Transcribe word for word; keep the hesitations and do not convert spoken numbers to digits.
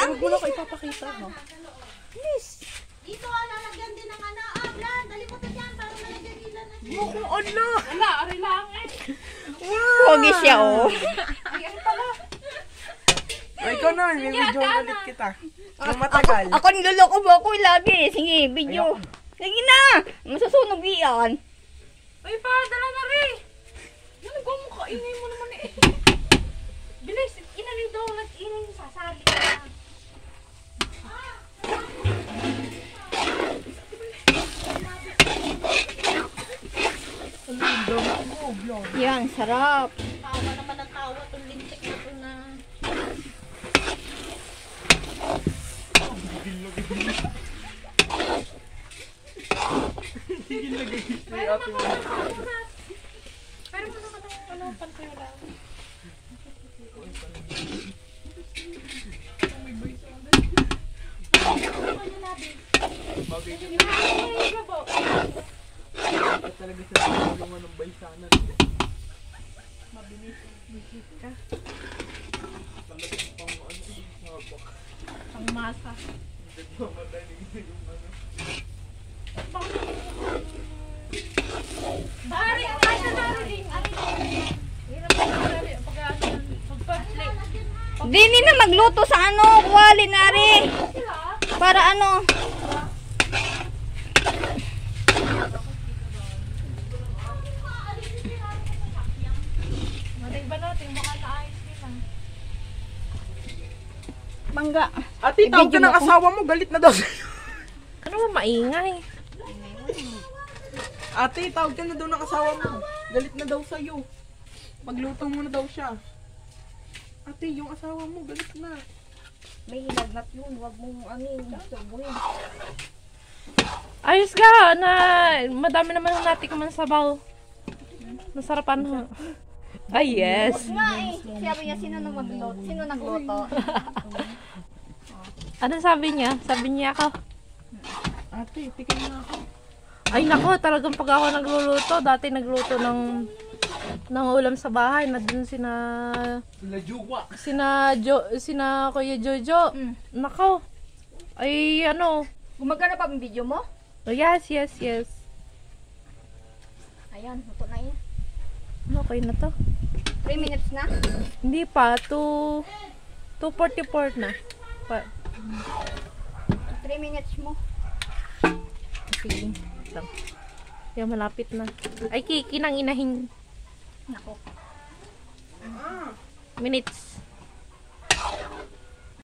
Huwag mo na ko ipapakita, ha? Yes. Dito, lalagyan din ng ano. Ah, Blan, dali mo to dyan para malagyan nila na. Huwag mo, ala! Ala, ari lang eh. Wow! Pogi siya, oh. Ayan pala. O, ikaw na, may video ulit kita. Nung matagal. Ako niloloko mo ako lagi. Sige, video. Sige na. Masusunog iyan. Ay pa, dala na rin. Ano ba mo kainin mo naman eh. Bilis, inalay daw, nag-inay yung sasali ka. Yan, sarap. Tawa naman ang tawa. Itong lintik na ito na. Pero mo na Pero mo na ano, pantay lang. Talaga sa tulungan ng baysanan. Mabilis. Mabilis ka. Talagang pang ano, mabak. Ang masa. Madaling yung ano. Dari, ay na dari. Hirap na dari. Pag ano, pag-play. Dini na magluto sa ano, kuwali na rin. Para ano. Maling ba natin, baka naayos nila. Mangga. Ate, tawag ka ng asawa mo, galit na daw sa'yo. Ano ba maingay? Ate, tawag ka na daw ng asawa mo. Galit na daw sa'yo. Magluto mo na daw siya. Ate, yung asawa mo, galit na. May hinagnat yun. Huwag mong anin. Subuhin. Ayos ka na madami naman natin ka man sabaw. Masarapan ho. Ay, yes. Nga eh. Sabi niya, sino nang magluto? Sino nagluto? Ano sabi niya? Sabi niya ako. Ate, tikin na ako. Ay nako, talagang pag ako nagluluto, dati nagluto ng ng ulam sa bahay, na dun sina Sila juwa. sina Jo, sina Kuya Jojo. Mm. Nako. Ay ano? Gumagana pa ang video mo? Oh, yes, yes, yes. Ayan, luto na yun. Okay na to. three minutes na. Hindi pa, two forty-four na. Pa. three minutes mo. Sige. Lang. Yan, malapit na. Ay, kiki nang inahin Nako. minutes.